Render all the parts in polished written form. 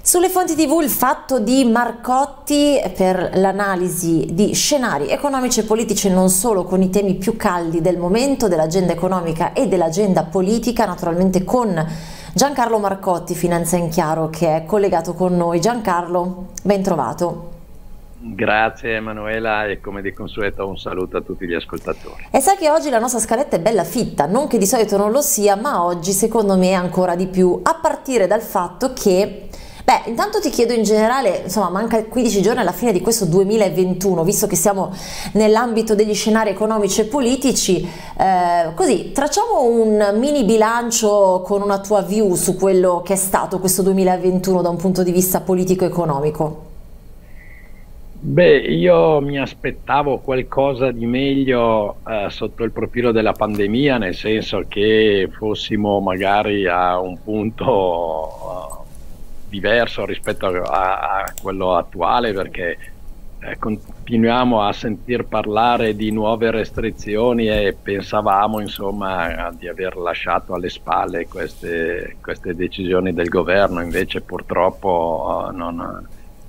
Sulle fonti TV il fatto di Marcotti per l'analisi di scenari economici e politici non solo con i temi più caldi del momento, dell'agenda economica e dell'agenda politica, naturalmente con Giancarlo Marcotti, Finanza in Chiaro, che è collegato con noi. Giancarlo, ben trovato. Grazie Emanuela e come di consueto un saluto a tutti gli ascoltatori. E sai che oggi la nostra scaletta è bella fitta, non che di solito non lo sia, ma oggi secondo me ancora di più, a partire dal fatto che intanto ti chiedo in generale, insomma, manca 15 giorni alla fine di questo 2021, visto che siamo nell'ambito degli scenari economici e politici, così tracciamo un mini bilancio con una tua view su quello che è stato questo 2021 da un punto di vista politico-economico. Beh, io mi aspettavo qualcosa di meglio sotto il profilo della pandemia, nel senso che fossimo magari a un punto diverso rispetto a quello attuale, perché continuiamo a sentir parlare di nuove restrizioni e pensavamo insomma di aver lasciato alle spalle queste decisioni del governo. Invece purtroppo non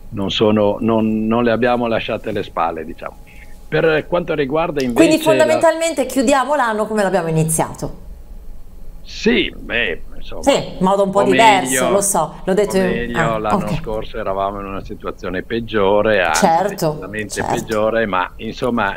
le abbiamo lasciate alle spalle, diciamo. Per quanto riguarda invece quindi fondamentalmente chiudiamo l'anno come l'abbiamo iniziato. Sì, beh, insomma, sì, in modo un po' diverso, lo so, l'ho detto meglio. L'anno scorso eravamo in una situazione peggiore, anzi decisamente peggiore, ma insomma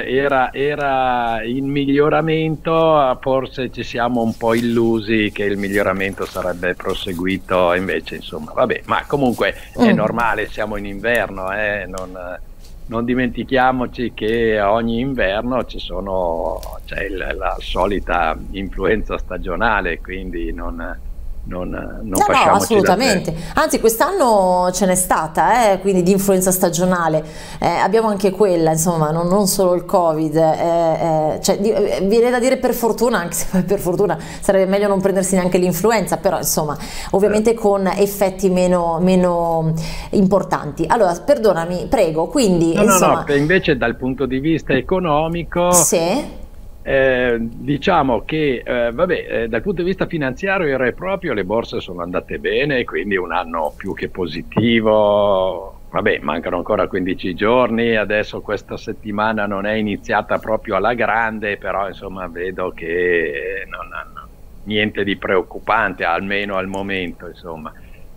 era in miglioramento. Forse ci siamo un po' illusi che il miglioramento sarebbe proseguito, invece insomma vabbè, ma comunque è normale, siamo in inverno, non dimentichiamoci che ogni inverno c'è la solita influenza stagionale, quindi non facciamoci assolutamente, anzi quest'anno ce n'è stata, quindi di influenza stagionale, abbiamo anche quella, insomma, non solo il Covid, viene da dire per fortuna, anche se per fortuna sarebbe meglio non prendersi neanche l'influenza, però insomma ovviamente con effetti meno importanti. Allora perdonami, prego, quindi no, invece dal punto di vista economico sì. Diciamo che dal punto di vista finanziario vero e proprio le borse sono andate bene, quindi un anno più che positivo. Vabbè, mancano ancora 15 giorni, adesso questa settimana non è iniziata proprio alla grande, però insomma vedo che niente di preoccupante, almeno al momento, insomma.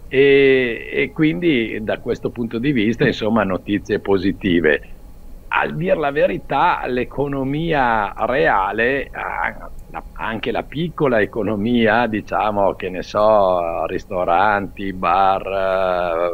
E quindi da questo punto di vista insomma notizie positive. A dir la verità, l'economia reale, anche la piccola economia, diciamo, che ne so, ristoranti, bar,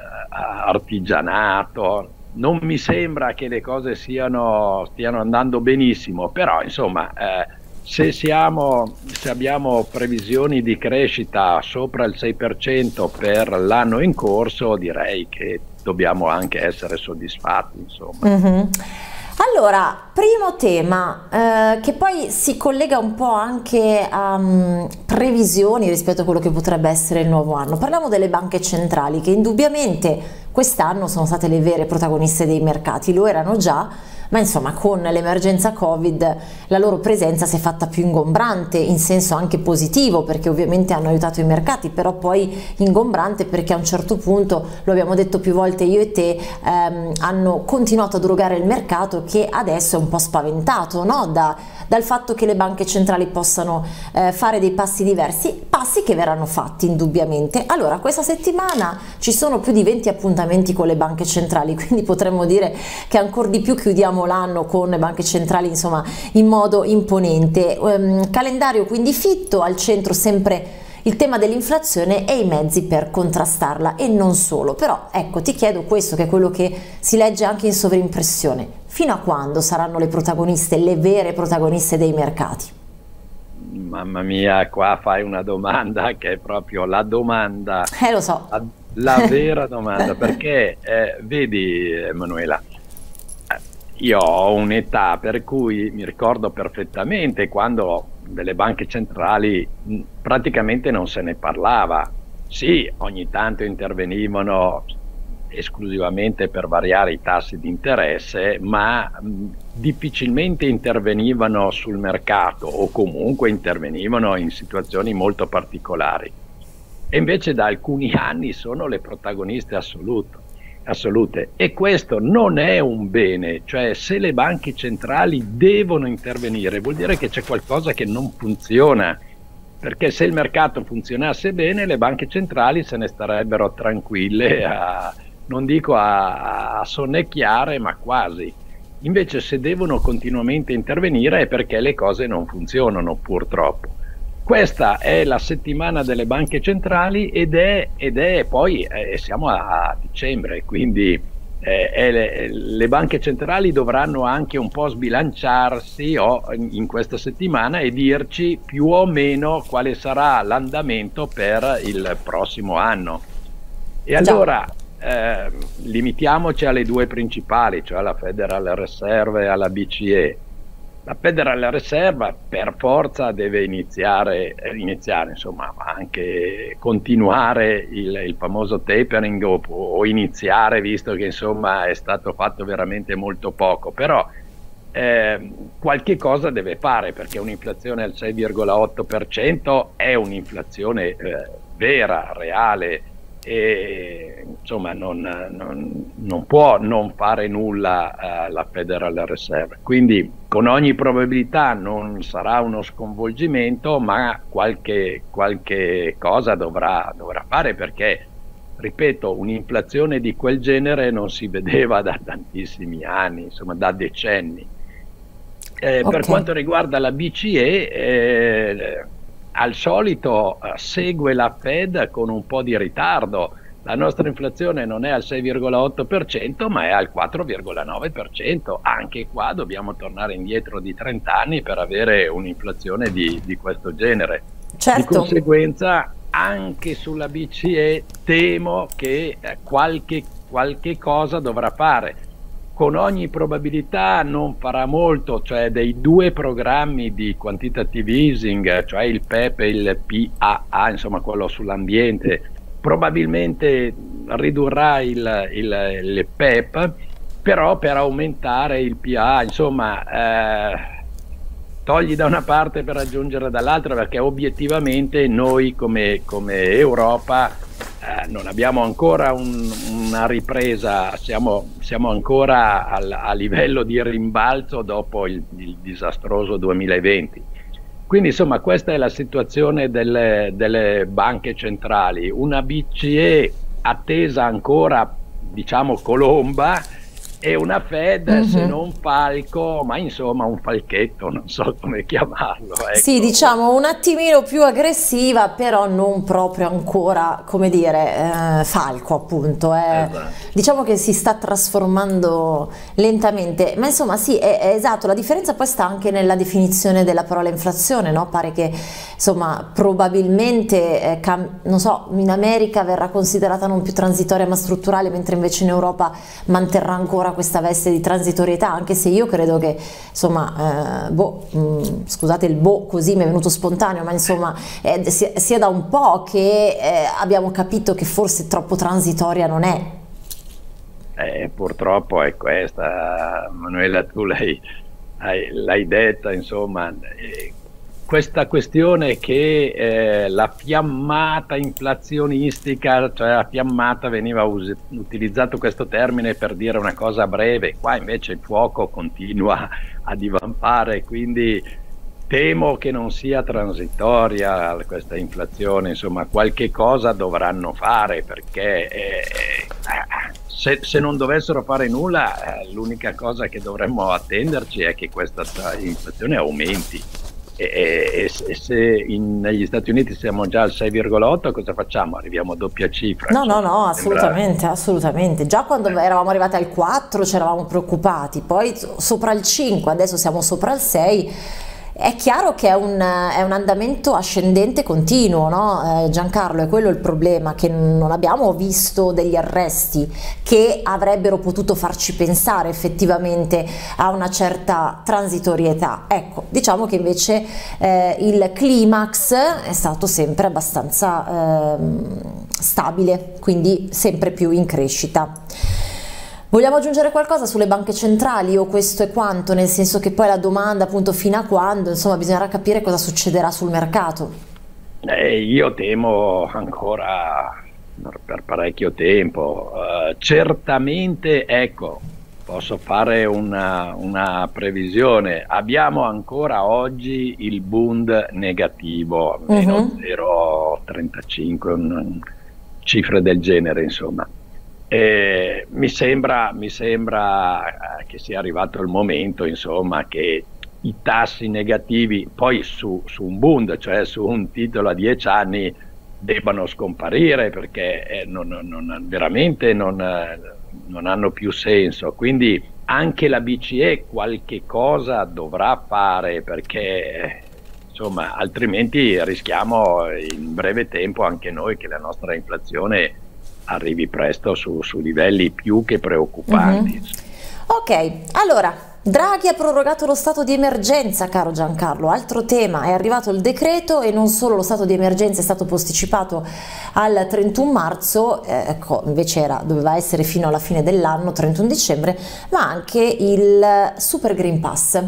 artigianato, non mi sembra che le cose stiano andando benissimo, però insomma se abbiamo previsioni di crescita sopra il 6% per l'anno in corso, direi che dobbiamo anche essere soddisfatti, insomma. Allora, primo tema che poi si collega un po' anche a previsioni rispetto a quello che potrebbe essere il nuovo anno. Parliamo delle banche centrali che indubbiamente quest'anno sono state le vere protagoniste dei mercati, lo erano già, ma insomma con l'emergenza Covid la loro presenza si è fatta più ingombrante, in senso anche positivo, perché ovviamente hanno aiutato i mercati, però poi ingombrante perché a un certo punto, lo abbiamo detto più volte io e te, hanno continuato a drogare il mercato, che adesso è un po' spaventato, no? Dal fatto che le banche centrali possano fare dei passi diversi, passi che verranno fatti indubbiamente. Allora, questa settimana ci sono più di 20 appuntamenti con le banche centrali, quindi potremmo dire che ancora di più chiudiamo l'anno con le banche centrali, insomma, in modo imponente. Calendario quindi fitto, al centro sempre il tema dell'inflazione e i mezzi per contrastarla, e non solo. Però ecco, ti chiedo questo, che è quello che si legge anche in sovrimpressione: fino a quando saranno le protagoniste, le vere protagoniste dei mercati? Mamma mia, qua fai una domanda che è proprio la domanda, lo so, la vera domanda, perché vedi Emanuela, io ho un'età per cui mi ricordo perfettamente quando delle banche centrali praticamente non se ne parlava. Sì, ogni tanto intervenivano esclusivamente per variare i tassi di interesse, ma difficilmente intervenivano sul mercato, o comunque intervenivano in situazioni molto particolari. e invece da alcuni anni sono le protagoniste assolute, e questo non è un bene. Cioè, se le banche centrali devono intervenire vuol dire che c'è qualcosa che non funziona, perché se il mercato funzionasse bene le banche centrali se ne starebbero tranquille, non dico a sonnecchiare, ma quasi. Invece se devono continuamente intervenire è perché le cose non funzionano, purtroppo. Questa è la settimana delle banche centrali ed è poi siamo a dicembre, quindi le banche centrali dovranno anche un po' sbilanciarsi in questa settimana e dirci più o meno quale sarà l'andamento per il prossimo anno. E allora limitiamoci alle due principali, cioè alla Federal Reserve e alla BCE. La Federal Reserve per forza deve iniziare, insomma, anche continuare il famoso tapering o iniziare, visto che insomma è stato fatto veramente molto poco, però qualche cosa deve fare, perché un'inflazione al 6,8% è un'inflazione vera, reale, e insomma non può non fare nulla la Federal Reserve. Quindi con ogni probabilità non sarà uno sconvolgimento, ma qualche cosa dovrà fare, perché, ripeto, un'inflazione di quel genere non si vedeva da tantissimi anni, insomma da decenni. Per quanto riguarda la BCE, al solito segue la Fed con un po' di ritardo. La nostra inflazione non è al 6,8%, ma è al 4,9%. Anche qua dobbiamo tornare indietro di 30 anni per avere un'inflazione di questo genere. Certo. Di conseguenza anche sulla BCE temo che qualche cosa dovrà fare. Con ogni probabilità non farà molto, cioè dei due programmi di quantitative easing, cioè il PEP e il PAA, insomma quello sull'ambiente, probabilmente ridurrà il PEP, però per aumentare il PAA, insomma, togli da una parte per aggiungere dall'altra, perché obiettivamente noi come Europa non abbiamo ancora una ripresa, siamo ancora a livello di rimbalzo dopo il disastroso 2020. Quindi insomma questa è la situazione delle banche centrali, una BCE attesa ancora, diciamo, colomba, e una Fed se non falco, ma insomma un falchetto, non so come chiamarlo. Ecco. Sì, diciamo un attimino più aggressiva, però non proprio ancora, come dire, falco appunto. Esatto. Diciamo che si sta trasformando lentamente, ma insomma sì, è esatto, la differenza poi sta anche nella definizione della parola inflazione, no? Pare che insomma probabilmente, non so, in America verrà considerata non più transitoria ma strutturale, mentre invece in Europa manterrà ancora questa veste di transitorietà, anche se io credo che insomma scusate il così mi è venuto spontaneo, ma insomma sia da un po' che abbiamo capito che forse troppo transitoria non è. Purtroppo è questa, Manuela, tu l'hai detta, insomma. Questa questione che la fiammata inflazionistica, cioè la fiammata, veniva utilizzato questo termine per dire una cosa breve, qua invece il fuoco continua a divampare, quindi temo che non sia transitoria questa inflazione, insomma qualche cosa dovranno fare, perché se non dovessero fare nulla, l'unica cosa che dovremmo attenderci è che questa inflazione aumenti. E se negli Stati Uniti siamo già al 6,8, cosa facciamo? Arriviamo a doppia cifra. No, assolutamente. Già quando eravamo arrivati al 4 ci eravamo preoccupati, poi sopra il 5, adesso siamo sopra il 6. È chiaro che è un andamento ascendente continuo, no? Giancarlo, è quello il problema, che non abbiamo visto degli arresti che avrebbero potuto farci pensare effettivamente a una certa transitorietà. Ecco, diciamo che invece il climax è stato sempre abbastanza stabile, quindi sempre più in crescita. Vogliamo aggiungere qualcosa sulle banche centrali o questo è quanto? Nel senso che poi la domanda appunto fino a quando, insomma, bisognerà capire cosa succederà sul mercato. Io temo ancora per parecchio tempo. Certamente, ecco, posso fare una previsione. Abbiamo ancora oggi il Bund negativo, meno 0,35, cifre del genere, insomma. Mi sembra che sia arrivato il momento, insomma, che i tassi negativi poi su un Bund, cioè su un titolo a 10 anni, debbano scomparire, perché veramente non hanno più senso. Quindi anche la BCE qualche cosa dovrà fare, perché insomma altrimenti rischiamo in breve tempo anche noi che la nostra inflazione arrivi presto su livelli più che preoccupanti. Ok, allora Draghi ha prorogato lo stato di emergenza, caro Giancarlo. Altro tema, è arrivato il decreto e non solo lo stato di emergenza è stato posticipato al 31 marzo, ecco, invece doveva essere fino alla fine dell'anno, 31 dicembre, ma anche il Super Green Pass,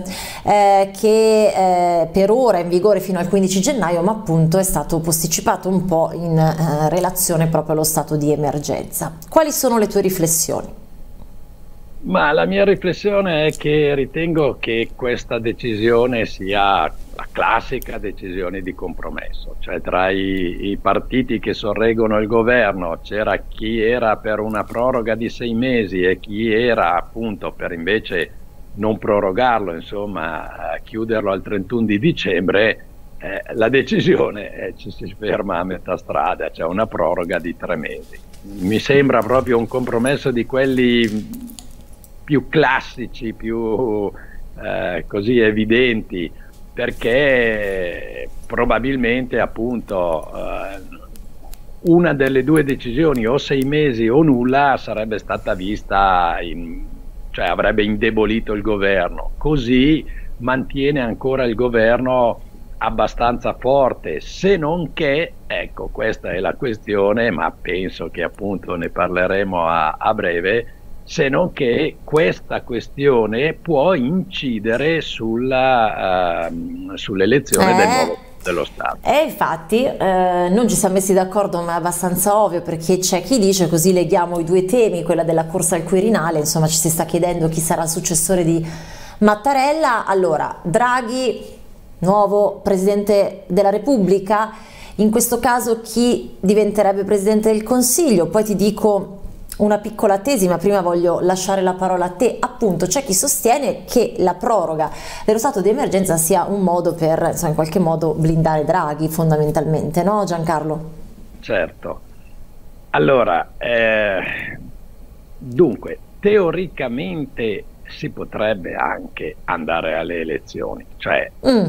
che per ora è in vigore fino al 15 gennaio, ma appunto è stato posticipato un po' in relazione proprio allo stato di emergenza. Quali sono le tue riflessioni? Ma la mia riflessione è che ritengo che questa decisione sia la classica decisione di compromesso, cioè tra i partiti che sorreggono il governo c'era chi era per una proroga di 6 mesi e chi era appunto per invece non prorogarlo, insomma chiuderlo al 31 di dicembre. La decisione ci si ferma a metà strada, cioè una proroga di 3 mesi. Mi sembra proprio un compromesso di quelli più classici, più così evidenti, perché probabilmente appunto una delle due decisioni, o 6 mesi o nulla, sarebbe stata vista cioè avrebbe indebolito il governo. Così mantiene ancora il governo abbastanza forte, se non che, ecco, questa è la questione, ma penso che appunto ne parleremo a breve, se non che questa questione può incidere sull'elezione del nuovo dello Stato. Infatti non ci siamo messi d'accordo, ma è abbastanza ovvio, perché c'è chi dice, così leghiamo i due temi, quella della corsa al Quirinale, insomma ci si sta chiedendo chi sarà il successore di Mattarella. Allora, Draghi, nuovo Presidente della Repubblica, in questo caso chi diventerebbe Presidente del Consiglio? Poi ti dico una piccola tesi, ma prima voglio lasciare la parola a te. Appunto, c'è chi sostiene che la proroga dello stato di emergenza sia un modo per, insomma, in qualche modo blindare Draghi, fondamentalmente, no Giancarlo? Certo. Allora, dunque, teoricamente si potrebbe anche andare alle elezioni, cioè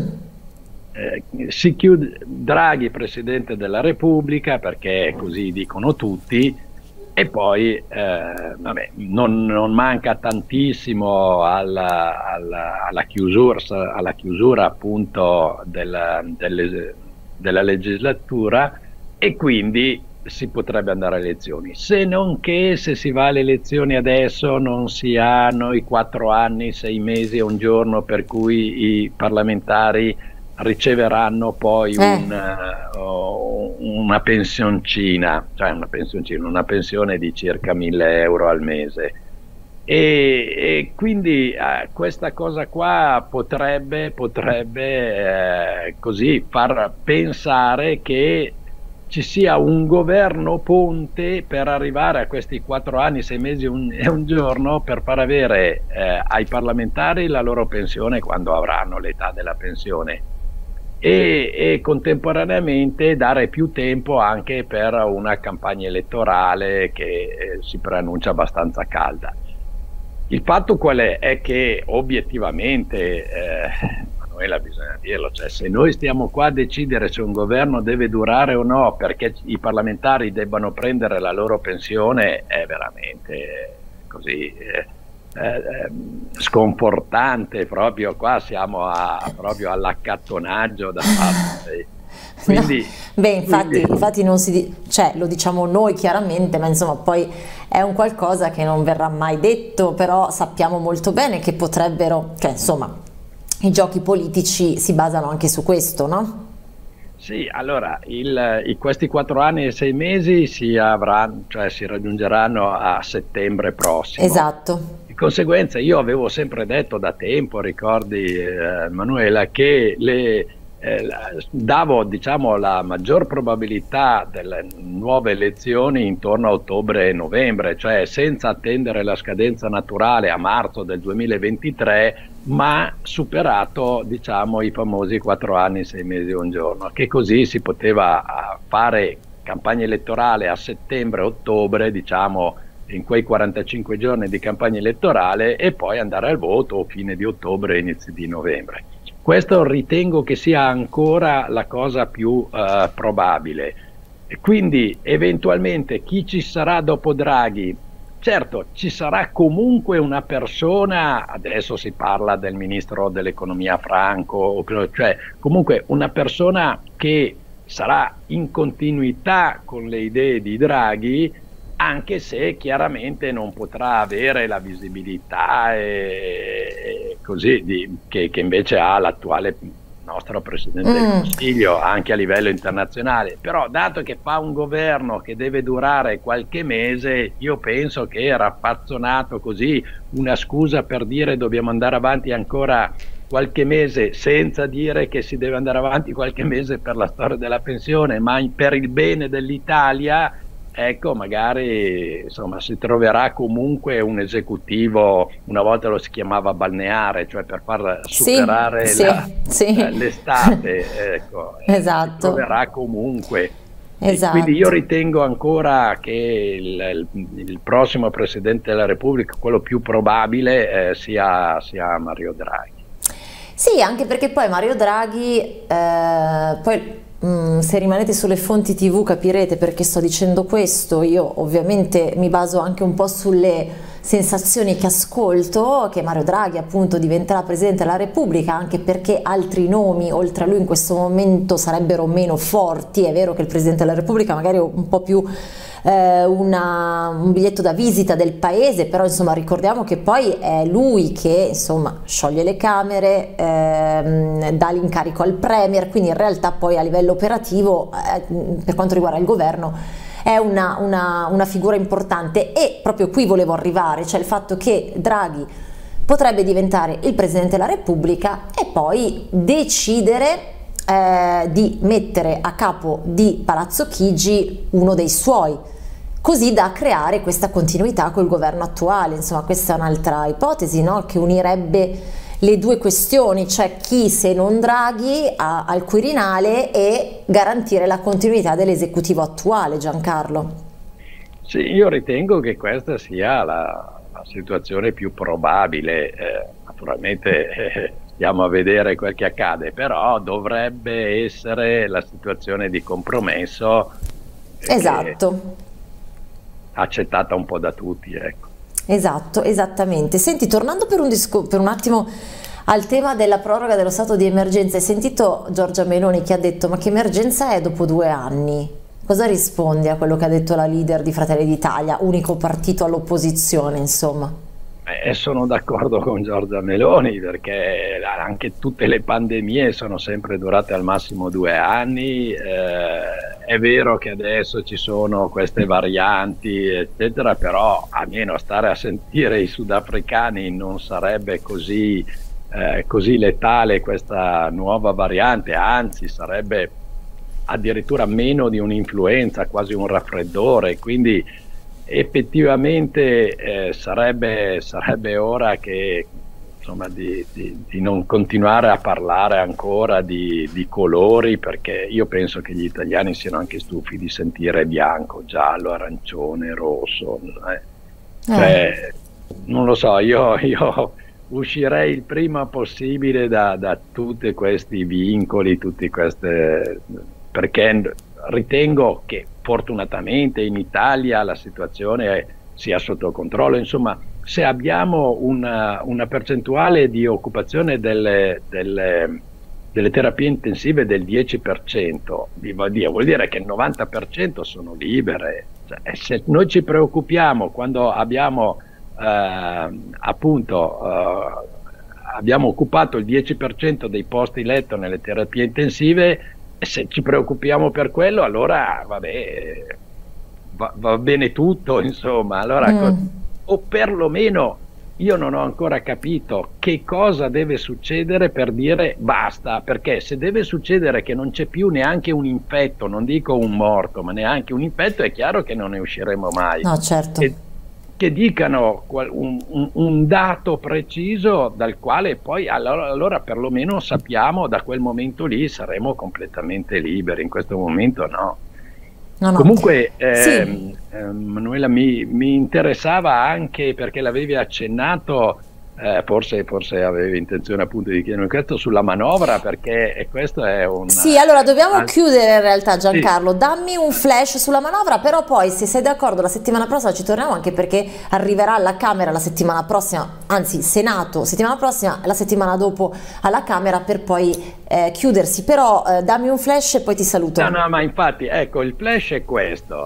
si chiude Draghi Presidente della Repubblica, perché così dicono tutti. E poi vabbè, non manca tantissimo alla chiusura appunto della legislatura, e quindi si potrebbe andare alle elezioni. Se non che, se si va alle elezioni adesso, non si hanno i 4 anni, 6 mesi e un giorno per cui i parlamentari riceveranno poi una pensioncina, cioè una pensione di circa 1.000 euro al mese, e quindi questa cosa qua potrebbe così far pensare che ci sia un governo ponte per arrivare a questi 4 anni, 6 mesi e un giorno, per far avere ai parlamentari la loro pensione quando avranno l'età della pensione, e contemporaneamente dare più tempo anche per una campagna elettorale che si preannuncia abbastanza calda. Il fatto qual è? È che obiettivamente, Manuela, bisogna dirlo, cioè se noi stiamo qua a decidere se un governo deve durare o no perché i parlamentari debbano prendere la loro pensione, è veramente così sconfortante. Proprio qua siamo proprio all'accattonaggio da parte. Quindi, beh, infatti non cioè, lo diciamo noi chiaramente, ma insomma poi è un qualcosa che non verrà mai detto, però sappiamo molto bene che potrebbero, cioè insomma i giochi politici si basano anche su questo, no? Sì, allora questi 4 anni e 6 mesi cioè si raggiungeranno a settembre prossimo. Esatto. Di conseguenza io avevo sempre detto da tempo, ricordi Manuela, che davo diciamo, la maggior probabilità delle nuove elezioni intorno a ottobre e novembre, cioè senza attendere la scadenza naturale a marzo del 2023, ma superato diciamo, i famosi 4 anni, 6 mesi e un giorno, che così si poteva fare campagna elettorale a settembre-ottobre, diciamo in quei 45 giorni di campagna elettorale e poi andare al voto o fine di ottobre, inizi di novembre. Questo ritengo che sia ancora la cosa più probabile. E quindi eventualmente chi ci sarà dopo Draghi? Certo, ci sarà comunque una persona, adesso si parla del ministro dell'economia Franco, cioè comunque una persona che sarà in continuità con le idee di Draghi, anche se chiaramente non potrà avere la visibilità che invece ha l'attuale nostro Presidente del Consiglio anche a livello internazionale. Però dato che fa un governo che deve durare qualche mese, io penso che raffazzonato così una scusa per dire dobbiamo andare avanti ancora qualche mese, senza dire che si deve andare avanti qualche mese per la storia della pensione, ma per il bene dell'Italia, ecco, magari insomma si troverà comunque un esecutivo, una volta lo si chiamava balneare, cioè per far superare l'estate, ecco, esatto. Si troverà comunque. Esatto. Quindi io ritengo ancora che il prossimo Presidente della Repubblica, quello più probabile, sia Mario Draghi. Sì, anche perché poi Mario Draghi, poi se rimanete sulle fonti TV capirete perché sto dicendo questo. Io ovviamente mi baso anche un po' sulle sensazioni che ascolto, che Mario Draghi appunto diventerà Presidente della Repubblica, anche perché altri nomi oltre a lui in questo momento sarebbero meno forti. È vero che il Presidente della Repubblica magari è un po' più un biglietto da visita del paese, però insomma ricordiamo che poi è lui che insomma scioglie le Camere, dà l'incarico al Premier, quindi in realtà poi a livello operativo per quanto riguarda il governo è una figura importante. E proprio qui volevo arrivare, cioè il fatto che Draghi potrebbe diventare il Presidente della Repubblica e poi decidere di mettere a capo di Palazzo Chigi uno dei suoi, così da creare questa continuità col governo attuale. Insomma, questa è un'altra ipotesi, no? Che unirebbe le due questioni, cioè chi se non Draghi al Quirinale, e garantire la continuità dell'esecutivo attuale. Giancarlo. Sì, io ritengo che questa sia la situazione più probabile. Naturalmente stiamo a vedere quel che accade, però dovrebbe essere la situazione di compromesso, esatto, accettata un po' da tutti, ecco. Esatto, esattamente. Senti, tornando per un attimo al tema della proroga dello stato di emergenza, hai sentito Giorgia Meloni che ha detto: ma che emergenza è dopo 2 anni? Cosa rispondi a quello che ha detto la leader di Fratelli d'Italia, unico partito all'opposizione, insomma? Sono d'accordo con Giorgia Meloni, perché anche tutte le pandemie sono sempre durate al massimo 2 anni. È vero che adesso ci sono queste varianti, eccetera, però almeno stare a sentire i sudafricani non sarebbe così letale questa nuova variante, anzi sarebbe addirittura meno di un'influenza, quasi un raffreddore, quindi effettivamente sarebbe ora che insomma di non continuare a parlare ancora di colori, perché io penso che gli italiani siano anche stufi di sentire bianco, giallo, arancione, rosso, cioè, non lo so, io uscirei il prima possibile da tutti questi vincoli, perché ritengo che fortunatamente in Italia la situazione sia sotto controllo. Insomma, se abbiamo una percentuale di occupazione delle terapie intensive del 10%, vuol dire che il 90% sono libere. Cioè, se noi ci preoccupiamo quando abbiamo abbiamo occupato il 10% dei posti letto nelle terapie intensive, se ci preoccupiamo per quello, allora vabbè, va bene tutto, insomma. Allora, o perlomeno io non ho ancora capito che cosa deve succedere per dire basta, perché se deve succedere che non c'è più neanche un infetto, non dico un morto, ma neanche un infetto, è chiaro che non ne usciremo mai. No, certo. Che dicano un dato preciso dal quale poi allora perlomeno sappiamo, da quel momento lì saremo completamente liberi. In questo momento no. Comunque sì. Manuela, mi interessava anche, perché l'avevi accennato, forse avevi intenzione appunto di chiedere questo sulla manovra, perché questo è un... Sì, allora dobbiamo chiudere in realtà, Giancarlo. Sì. Dammi un flash sulla manovra, però poi se sei d'accordo la settimana prossima ci torniamo, anche perché arriverà alla Camera la settimana prossima, anzi Senato settimana prossima, la settimana dopo alla Camera, per poi chiudersi. Però dammi un flash e poi ti saluto. No, ma infatti ecco, il flash è questo.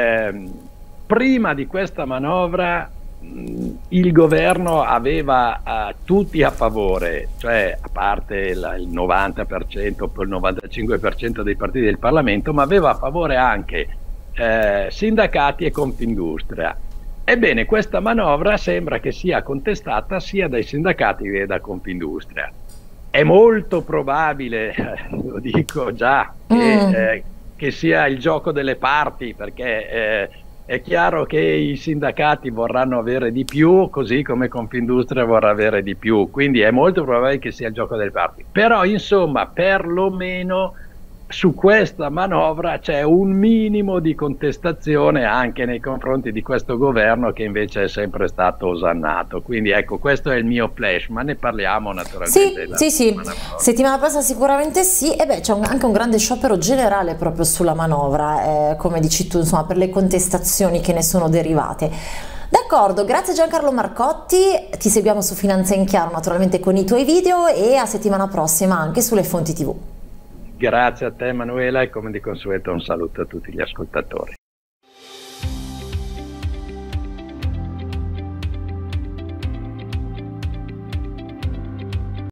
Prima di questa manovra il governo aveva tutti a favore, cioè a parte il 90% o il 95% dei partiti del Parlamento, ma aveva a favore anche sindacati e Confindustria. Ebbene, questa manovra sembra che sia contestata sia dai sindacati che da Confindustria. È molto probabile, lo dico già, che sia il gioco delle parti, perché è chiaro che i sindacati vorranno avere di più, così come Confindustria vorrà avere di più, quindi è molto probabile che sia il gioco delle parti. Però insomma, perlomeno su questa manovra c'è un minimo di contestazione anche nei confronti di questo governo, che invece è sempre stato osannato. Quindi ecco, questo è il mio flash, ma ne parliamo naturalmente. Sì, settimana prossima sicuramente sì. E beh, c'è anche un grande sciopero generale proprio sulla manovra, come dici tu, insomma, per le contestazioni che ne sono derivate. D'accordo, grazie Giancarlo Marcotti, ti seguiamo su Finanza in Chiaro naturalmente con i tuoi video, e a settimana prossima anche sulle fonti TV. Grazie a te Manuela, e come di consueto un saluto a tutti gli ascoltatori.